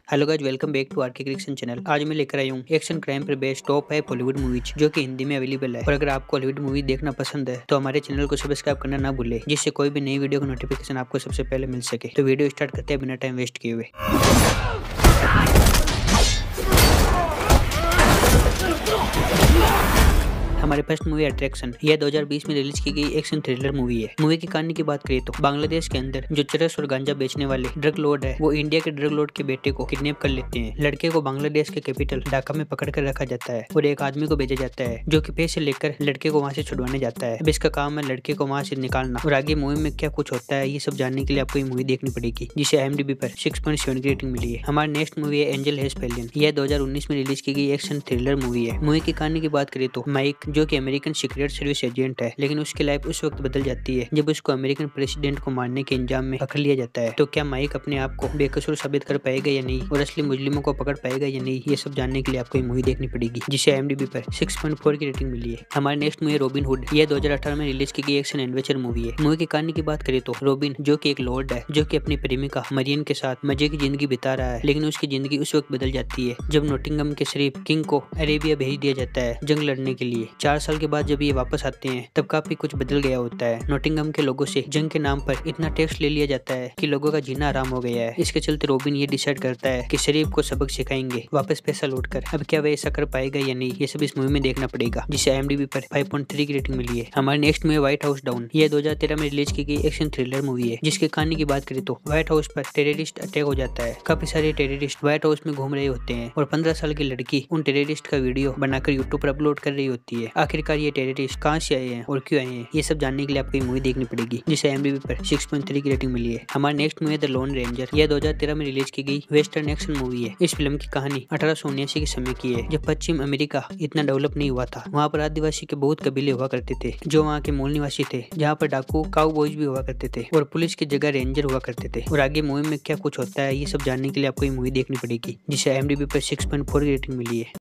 Hello guys, welcome back to RK creation channel. आज मैं लेकर आया हूँ एक्शन क्राइम पर बेस्ड टॉप 5 हॉलीवुड मूवीज जो कि हिंदी में अवेलेबल है। और अगर आपको हॉलीवुड मूवी देखना पसंद है तो हमारे चैनल को सब्सक्राइब करना ना भूले, जिससे कोई भी नई वीडियो का नोटिफिकेशन आपको सबसे पहले मिल सके। तो वीडियो स्टार्ट करते हैं बिना टाइम वेस्ट किए हुए। हमारे फर्स्ट मूवी अट्रैक्शन, यह 2020 में रिलीज की गई एक्शन थ्रिलर मूवी है। मूवी की कहानी की बात करें तो बांग्लादेश के अंदर जो चरस और गांजा बेचने वाले ड्रग लॉर्ड है, वो इंडिया के ड्रग लॉर्ड के बेटे को किडनैप कर लेते हैं। लड़के को बांग्लादेश के कैपिटल ढाका में पकड़ कर रखा जाता है और एक आदमी को भेजा जाता है जो कि पैसे लेकर लड़के को वहाँ से छुड़वाने जाता है। अब इसका काम है लड़के को वहाँ से निकालना। और आगे मूवी में क्या कुछ होता है ये सब जानने के लिए आपको ये मूवी देखनी पड़ेगी, जिसे IMDb पर 6.7 की रेटिंग मिली है। हमारी नेक्स्ट मूवी है एंजल हैज फैलियन। यह 2019 में रिलीज की गई एक्शन थ्रिलर मूवी है। मूवी की कहानी की बात करें तो माइक जो कि अमेरिकन सीक्रेट सर्विस एजेंट है, लेकिन उसकी लाइफ उस वक्त बदल जाती है जब उसको अमेरिकन प्रेसिडेंट को मारने के इंजाम में पकड़ लिया जाता है। तो क्या माइक अपने आप को बेकसूर साबित कर पाएगा या नहीं, और असली मुजरिमों को पकड़ पाएगा या नहीं, ये सब जानने के लिए आपको ये मूवी देखनी पड़ेगी, जिसे IMDb पर 6.4 की रेटिंग मिली है। हमारी नेक्स्ट मूवी रॉबिन हुड। यह 2018 में रिलीज की गई एक्शन एडवेंचर मूवी है। मूवी की कहानी की बात करें तो रॉबिन जो कि एक लॉर्ड है, जो कि अपनी प्रेमिका मरियन के साथ मजे की जिंदगी बिता रहा है, लेकिन उसकी जिंदगी उस वक्त बदल जाती है जब नोटिंगम के शरीफ किंग को अरेबिया भेज दिया जाता है जंग लड़ने के लिए। 4 साल के बाद जब ये वापस आते हैं तब काफी कुछ बदल गया होता है। नोटिंगम के लोगों से जंग के नाम पर इतना टैक्स ले लिया जाता है कि लोगों का जीना आराम हो गया है। इसके चलते रॉबिन ये डिसाइड करता है कि शरीफ को सबक सिखाएंगे वापस पैसा लौटकर। अब क्या वह ऐसा कर पाएगा या नहीं, ये सब इस मूवी में देखना पड़ेगा, जिसे IMDb पर 5.3 की रेटिंग मिली है। हमारी next movie white house down. यह 2013 में रिलीज की गई एक्शन थ्रिलर मूवी है, जिसकी कहानी की बात करें तो व्हाइट हाउस पर टेररिस्ट अटैक हो जाता है। काफी सारे टेररिस्ट व्हाइट हाउस में घूम रहे होते हैं और 15 साल की लड़की उन टेररिस्ट का वीडियो बनाकर यूट्यूब पर अपलोड कर रही होती है। आखिरकार ये टेररिस्ट कहाँ से आए हैं और क्यों आए हैं, ये सब जानने के लिए आपको ये मूवी देखनी पड़ेगी, जिसे IMDb पर 6.3 की रेटिंग मिली है। हमारी next movie the lone ranger. यह 2013 में रिलीज की गई वेस्टर्न एक्शन मूवी है। इस फिल्म की कहानी 1879 के समय की है, जब पश्चिम अमेरिका इतना डेवलप नहीं हुआ था। वहाँ पर आदिवासी के बहुत कबीले हुआ करते थे जो वहाँ के मूल निवासी थे, जहाँ पर डाकू काउबॉयज भी हुआ करते थे और पुलिस की जगह रेंजर हुआ करते थे। और आगे मूवी में क्या कुछ होता है ये सब जानने के लिए आपको ये मूवी देखनी पड़ेगी, जिसे IMDb पर 6.4 की रेटिंग मिली है।